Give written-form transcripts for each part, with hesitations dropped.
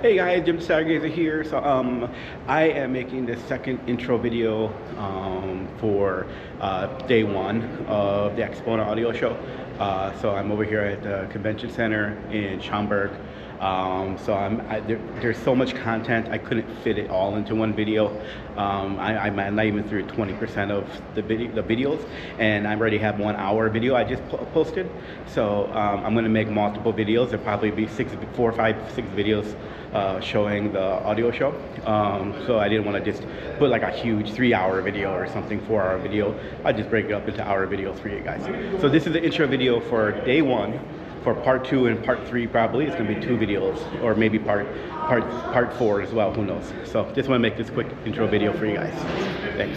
Hey guys, Jim Stargazer here. So I am making the second intro video for day one of the Exponent Audio Show. So I'm over here at the Convention Center in Schaumburg. There's so much content, I couldn't fit it all into one video. I'm not even through 20% of the videos, and I already have 1 hour video I just posted. So I'm going to make multiple videos. There'll probably be 4, 5, 6 videos showing the audio show. So I didn't want to just put like a huge 3-hour video or something, 4-hour video. I just break it up into hour videos for you guys. So this is the intro video for day one. For part 2 and part 3, probably it's going to be 2 videos, or maybe part 4 as well. Who knows? So just want to make this quick intro video for you guys. Thanks.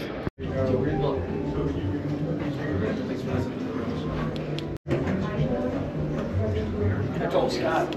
I told Scott.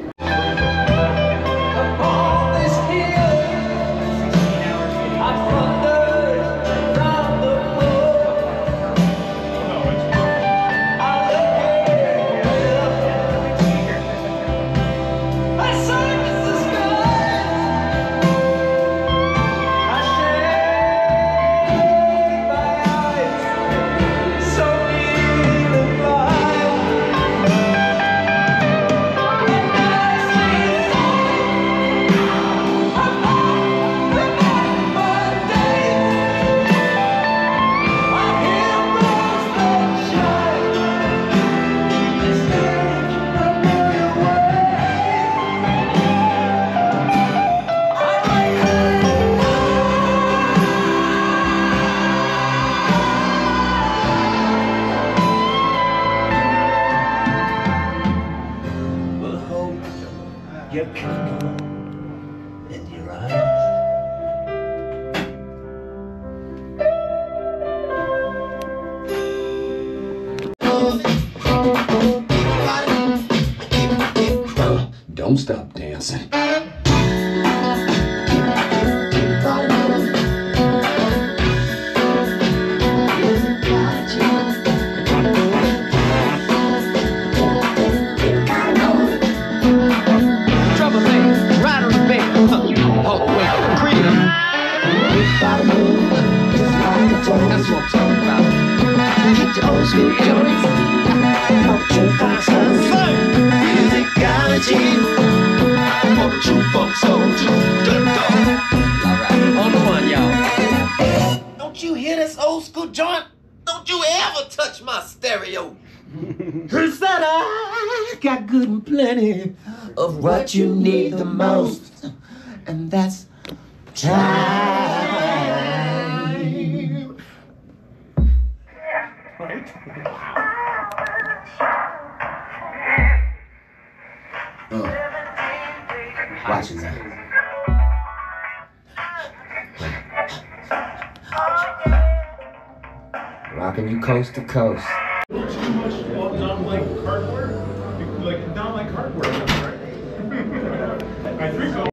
Your people in your eyes. Don't stop dancing. That's what I'm talking about. Keep the old school joints. Musicology. For the true folk soldiers. Alright, on the one, y'all. Don't you hear this old school joint? Don't you ever touch my stereo. Cause that I got good and plenty of what you need the most. And that's time. Right? Watching that. Rocking you coast to coast. Too much non-like cardboard? Like non-like cardboard, right? I think so.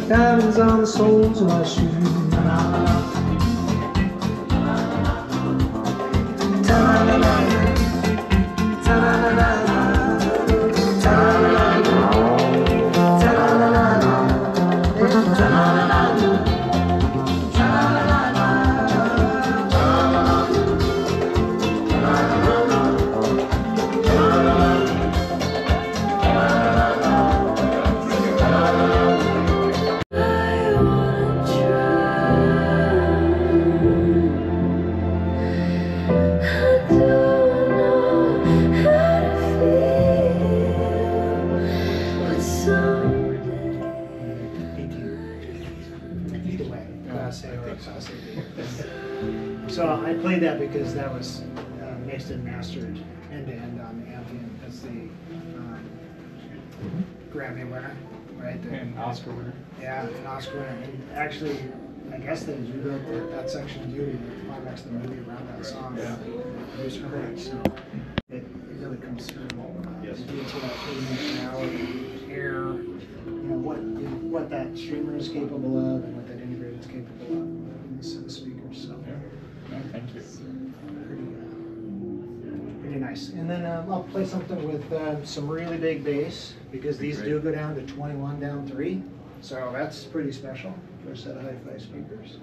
diamonds on the soles of my shoes. So I played that because that was mixed and mastered end-to-end on Amphion. That's the Grammy winner, right? And Oscar winner. Yeah, an Oscar winner. And actually, I guess they rewrote that section of Beauty, the climax of the movie around that song. Yeah. Producer Hurt, so it really comes through. Yes. The detail, air, what that streamer is capable of and what that integrator is capable of in the set of speakers. So Thank you. pretty nice. And then I'll play something with some really big bass because these do go down to 21 down 3. So that's pretty special for a set of hi-fi speakers.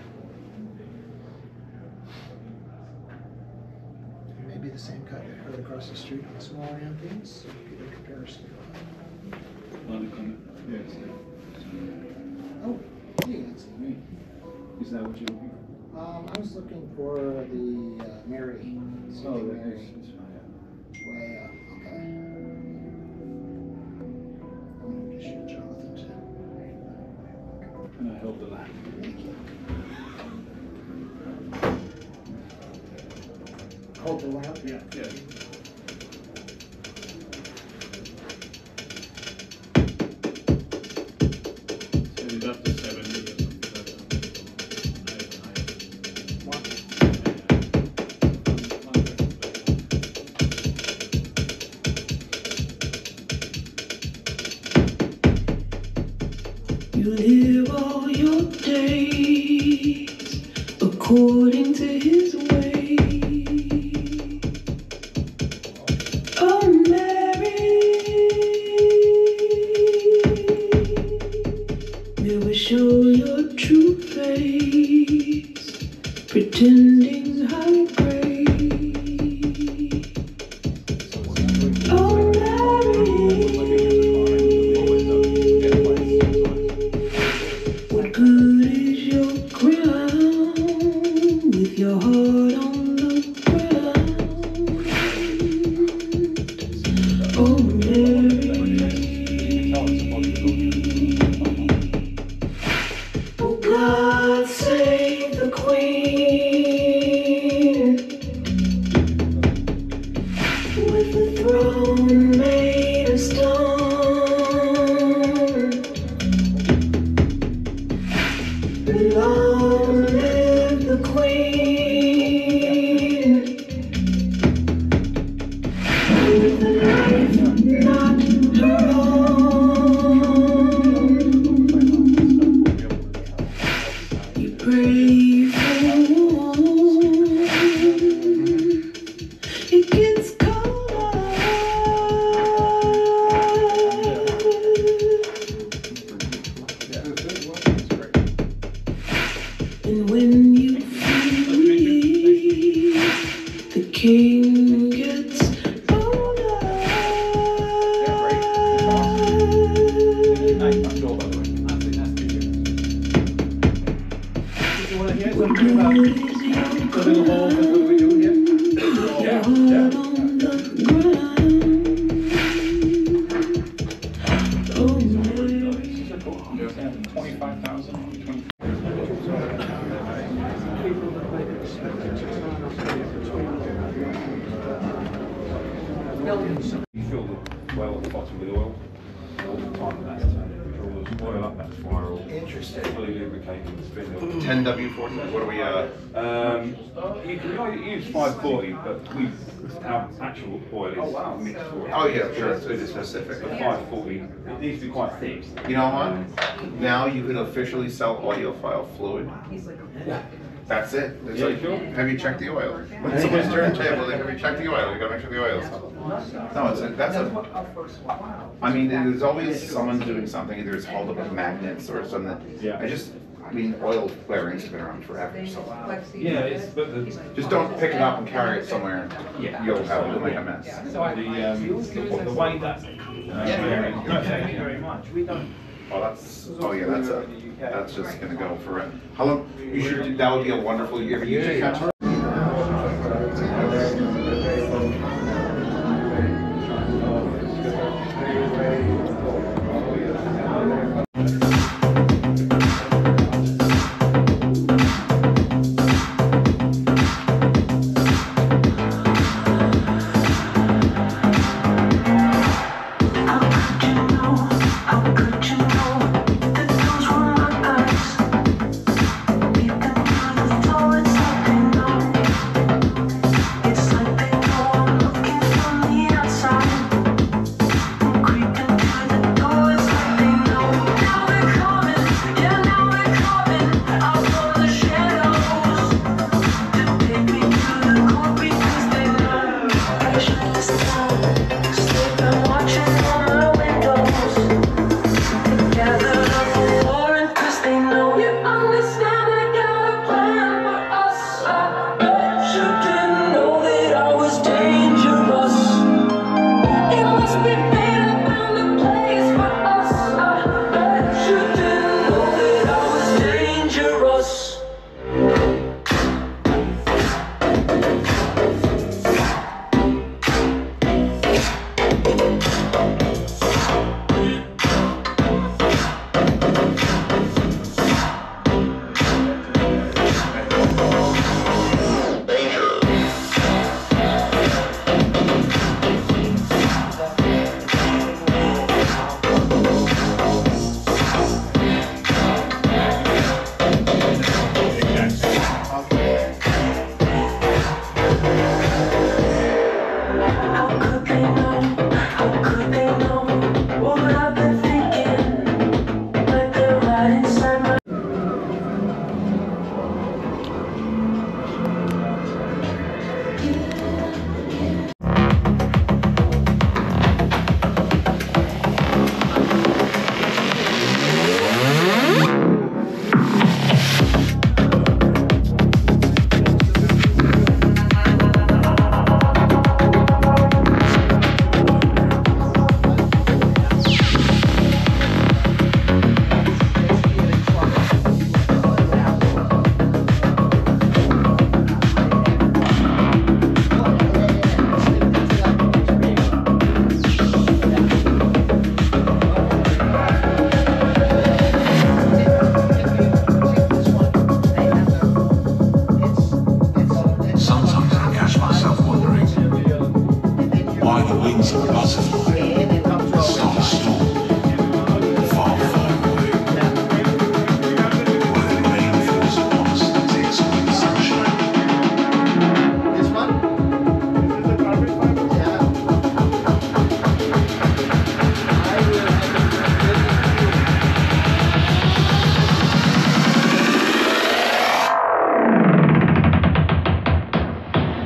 And maybe the same cut I heard across the street on the smaller Amphions, so get a comparison. Yes. Oh, hey, that's me. Is that what you're looking for? I was looking for the Mary. Sleeping Mary. Way up, okay. I'm going to shoot Jonathan too. And I held the line. Thank you. Hold the lamp? Yeah. Set it up to 70 or something. You live all your days according to his way. Oh, Mary, never show your true face, pretending high grade. Oh, Mary. What good is your crown with your heart on the ground? Oh, Mary. Oh, God save the Queen with the throne made of stone. Long live the Queen, with a life not her own. You pray for warmth, it gets colder. And when you feel the king gets older, what good is your crown? Your heart on the ground. Oh, Mary. 25,000. You fill the well at the bottom with oil all the time last time. spindles, oil up that spiral. Interesting. Fully lubricating the spindle. 10 W40. What are we? You can either use 540, but our actual oil is mixed oil. Oh yeah, sure. It's specific. But 540, it needs to be quite thick. You know what? Now you can officially sell audiophile fluid. That's it. There's Yeah, like, sure. have you checked the oil? When someone's turntable, like, have you checked the oil? You gotta make sure the oil's. No, I mean, there's always someone doing something. Either it's hauled up with magnets or something. Yeah. I mean, oil flarings have been around forever. So Yeah, just don't pick it up and carry it somewhere. Yeah. You'll make a mess. the way that. No, thank you very much. We don't. Oh, that's just gonna go for it. How long? You should. That would be a wonderful. You ever use a catcher?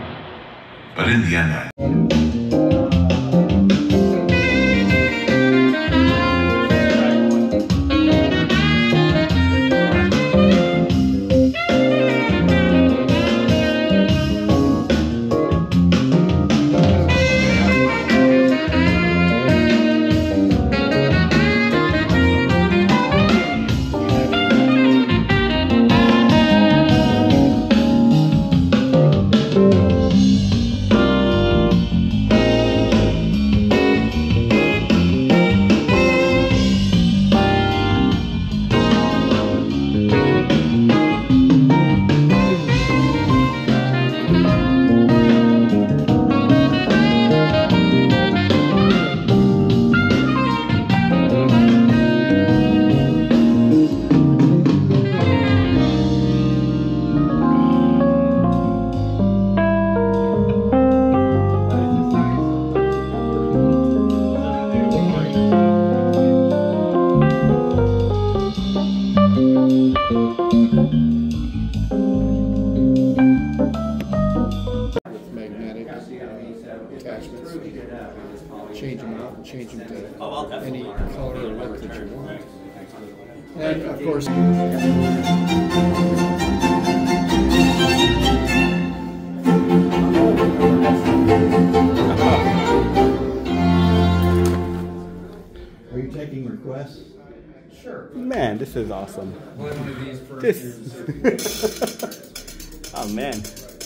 But in the end, change them out and change them to any color or look that you want. And of course, are you taking requests? sure. Man, this is awesome. Play one of these for This. Oh man.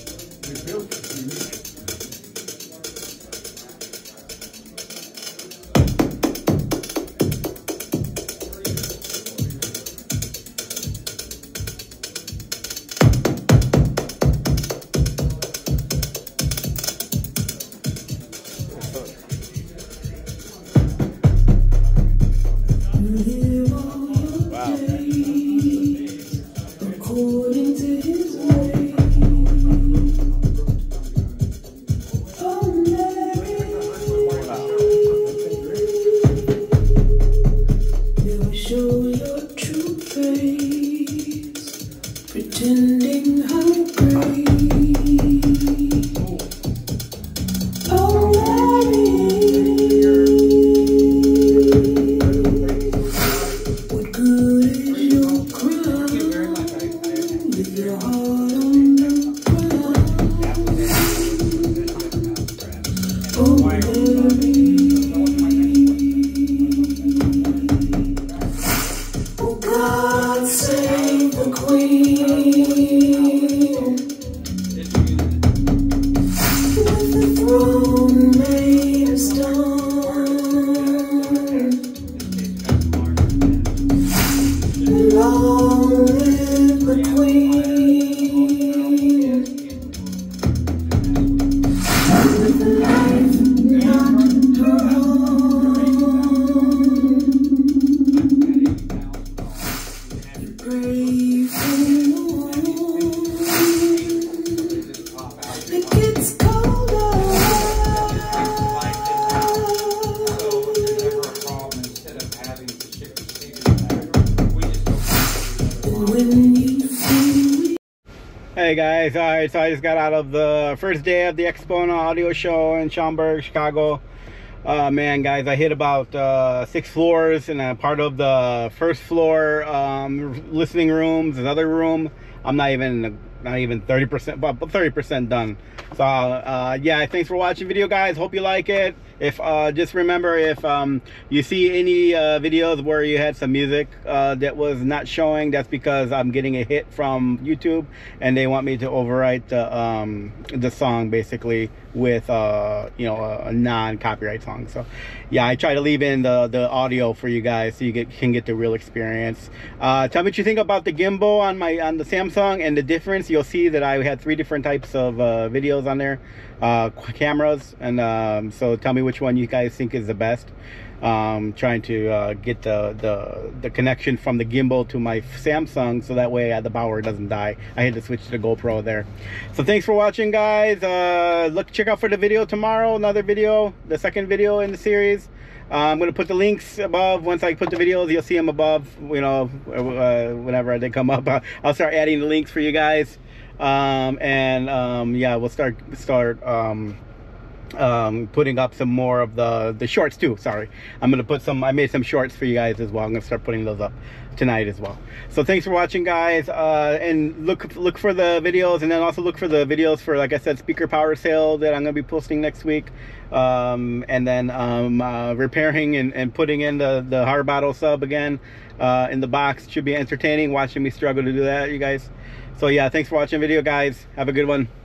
According to his way. Oh, Mary. Never show your true face, pretending how great. Oh, Mary. What good is your crown with your heart on the ground? Oh, Mary. Oh, God save the Queen with the throne made of stone. Long live the Queen, with a life not her own. You brave it gets colder. When you feel Hey guys, alright, so I just got out of the first day of the Expo Audio Show in Schaumburg, Chicago. Man, guys, I hit about 6 floors, and a part of the first floor listening rooms, another room. I'm not even 30%, but 30% done. So yeah, thanks for watching the video, guys. Hope you like it. If just remember, if you see any videos where you had some music that was not showing, that's because I'm getting a hit from YouTube and they want me to overwrite the song basically with you know, a non-copyright song. So yeah, I try to leave in the audio for you guys so you can get the real experience. Tell me what you think about the gimbal on the Samsung and the difference. You'll see that I had 3 different types of videos on there, cameras, and so tell me which one you guys think is the best. Trying to get the connection from the gimbal to my Samsung, so that way the power doesn't die. I had to switch to the GoPro there. So thanks for watching, guys. Check out for the video tomorrow, another video, the second video in the series. I'm going to put the links above. Once I put the videos, you'll see them above, you know, whenever they come up. I'll start adding the links for you guys. Yeah, we'll start putting up some more of the shorts too. Sorry, I'm gonna put some, I made some shorts for you guys as well. I'm gonna start putting those up tonight as well. So thanks for watching, guys, and look for the videos, and then also look for the videos for, like I said, speaker power sale that I'm gonna be posting next week, and then repairing and putting in the hard bottle sub again in the box. It should be entertaining watching me struggle to do that, you guys. So yeah, thanks for watching the video, guys. Have a good one.